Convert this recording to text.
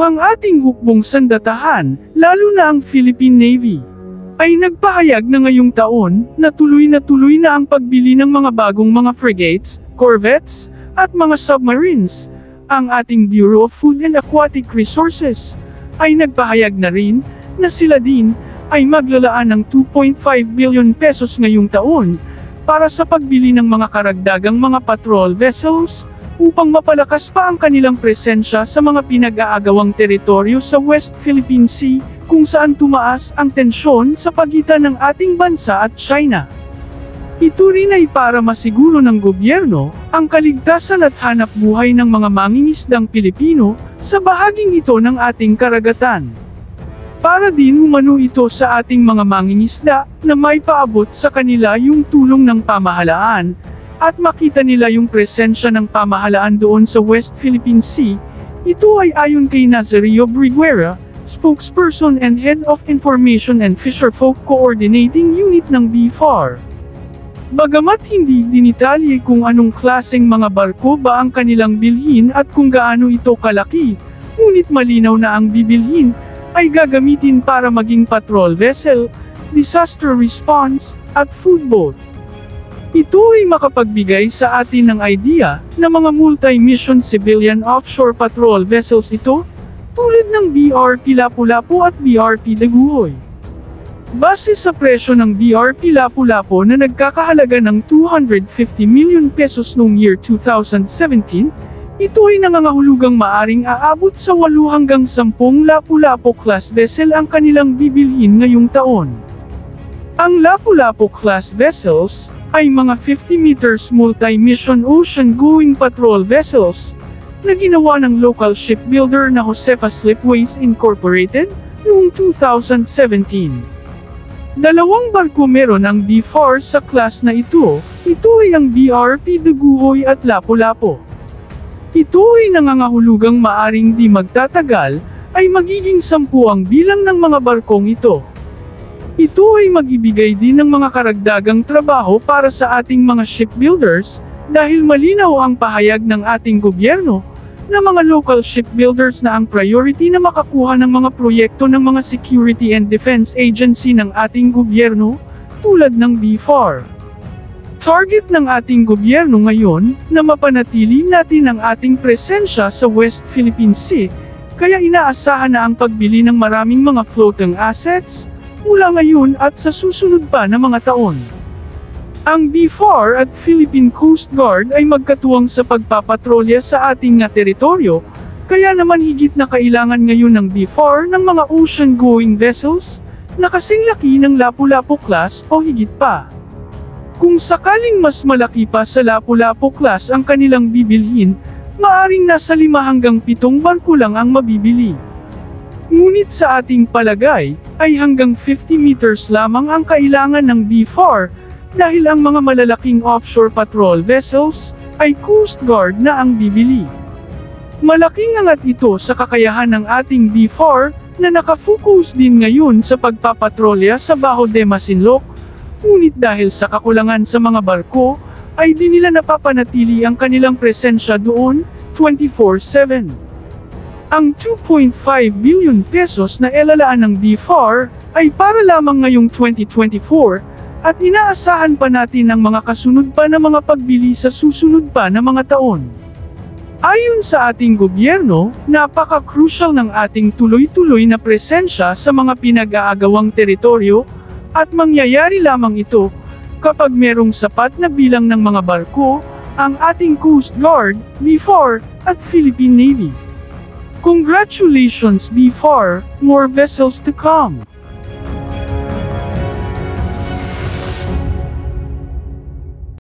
Ang ating hukbong sandatahan, lalo na ang Philippine Navy, ay nagpahayag na ngayong taon na tuloy na ang pagbili ng mga bagong mga frigates, corvettes, at mga submarines. Ang ating Bureau of Food and Aquatic Resources ay nagpahayag na rin na sila din ay maglalaan ng 2.5 billion pesos ngayong taon para sa pagbili ng mga karagdagang mga patrol vessels upang mapalakas pa ang kanilang presensya sa mga pinag-aagawang teritoryo sa West Philippine Sea, kung saan tumaas ang tensyon sa pagitan ng ating bansa at China. Ito rin ay para masiguro ng gobyerno ang kaligtasan at hanap buhay ng mga mangingisdang Pilipino sa bahaging ito ng ating karagatan. Para din umano ito sa ating mga mangingisda na may paabot sa kanila yung tulong ng pamahalaan at makita nila yung presensya ng pamahalaan doon sa West Philippine Sea. Ito ay ayon kay Nazario Briguera, spokesperson and head of Information and Fisherfolk Coordinating Unit ng BFAR. Bagamat hindi dinitalye kung anong klaseng mga barko ba ang kanilang bilhin at kung gaano ito kalaki, ngunit malinaw na ang bibilhin ay gagamitin para maging patrol vessel, disaster response, at food boat. Ito ay makapagbigay sa atin ng idea na mga multi-mission civilian offshore patrol vessels ito, tulad ng BRP Lapu-Lapu at BRP Daguhoy. Base sa presyo ng BRP Lapu-Lapu na nagkakahalaga ng 250 million pesos noong year 2017, ito ay nangangahulugang maaring aabot sa 8 hanggang 10 Lapu-Lapu class vessel ang kanilang bibilhin ngayong taon. Ang Lapu-Lapu class vessels ay mga 50 meters multi-mission ocean-going patrol vessels na ginawa ng local shipbuilder na Josefa Slipways Incorporated noong 2017. Dalawang barko meron ang BFAR sa class na ito ay ang BRP Daguhoy at Lapu-Lapu. Ito ay nangangahulugang maaring di magtatagal ay magiging 10 ang bilang ng mga barkong ito. Ito ay mag-ibigay din ng mga karagdagang trabaho para sa ating mga shipbuilders dahil malinaw ang pahayag ng ating gobyerno na mga local shipbuilders na ang priority na makakuha ng mga proyekto ng mga security and defense agency ng ating gobyerno, tulad ng BFAR. Target ng ating gobyerno ngayon na mapanatili natin ang ating presensya sa West Philippine Sea, kaya inaasahan na ang pagbili ng maraming mga floating assets mula ngayon at sa susunod pa na mga taon. Ang BFAR at Philippine Coast Guard ay magkatuwang sa pagpapatrolya sa ating teritoryo, kaya naman higit na kailangan ngayon ng BFAR ng mga ocean-going vessels na kasing laki ng Lapu-Lapu class o higit pa. Kung sakaling mas malaki pa sa Lapu-Lapu class ang kanilang bibilhin, maaring nasa 5 hanggang 7 barko lang ang mabibili. Ngunit sa ating palagay, ay hanggang 50 meters lamang ang kailangan ng BFAR, dahil ang mga malalaking offshore patrol vessels, ay Coast Guard na ang bibili. Malaking angat ito sa kakayahan ng ating BFAR, na nakafocus din ngayon sa pagpapatrolya sa Baho de Masinloc, ngunit dahil sa kakulangan sa mga barko, ay di nila napapanatili ang kanilang presensya doon, 24/7. Ang 2.5 billion pesos na elalaan ng BFAR ay para lamang ngayong 2024 at inaasahan pa natin ang mga kasunod pa na mga pagbili sa susunod pa na mga taon. Ayon sa ating gobyerno, napaka-crucial ng ating tuloy-tuloy na presensya sa mga pinag-aagawang teritoryo at mangyayari lamang ito kapag merong sapat na bilang ng mga barko, ang ating Coast Guard, BFAR, at Philippine Navy. Congratulations BFAR, more vessels to come!